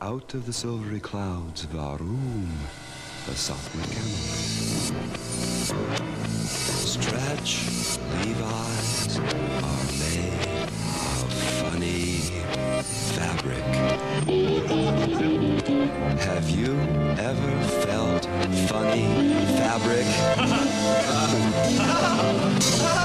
Out of the silvery clouds of our room, the sophomore camel. Stretch Levi's are made of funny fabric. Have you ever felt funny fabric?